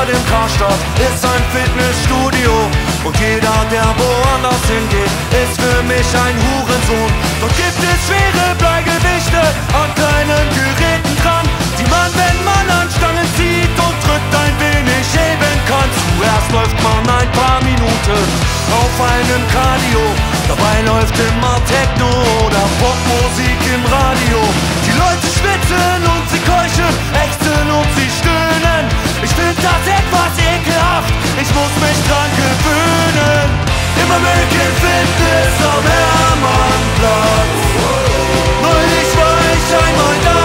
Stadt im Karstadt ist ein Fitnessstudio. Und jeder, der woanders hingeht, ist für mich ein Hurensohn. Dort gibt es schwere Bleigewichte an kleinen Geräten dran, die man, wenn man an Stangen zieht und drückt, ein wenig heben kann. Zuerst läuft man ein paar Minuten auf einem Cardio, dabei läuft immer Techno oder Popmusik im Radio. Die Leute schwitzen und sie keuchen, ächzen und sie stöhnen. Ich find das etwas ekelhaft, ich muss mich dran gewöhnen. Im American Fitness am Hermannplatz, neulich war ich einmal da.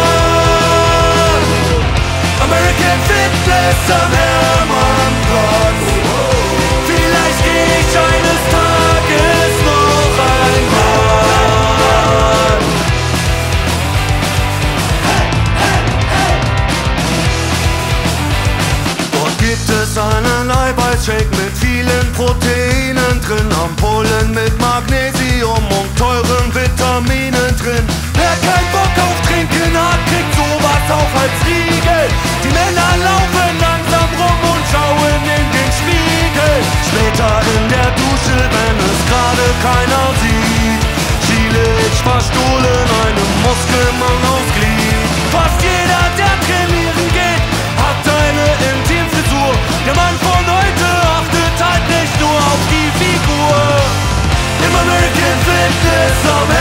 American Fitness am Hermannplatz, vielleicht geh ich eines Tages noch einmal. Dort gibt es einen Eiweißshake mit vielen Proteinen drin, Ampullen mit Magnesium und teuren Vitaminen drin. Wer keinen Bock auf Trinken hat, kriegt sowas auch als Riegel. Die Männer laufen langsam rum und schauen in den Spiegel. Später in der Dusche, wenn es gerade keiner sieht, schiele ich verstohlen einem Muskelmann aufs Glied. Fast jeder, der trainieren geht, hat eine Intimfrisur. Der Mann von heute achtet halt nicht nur auf die Figur. Im American Fitness am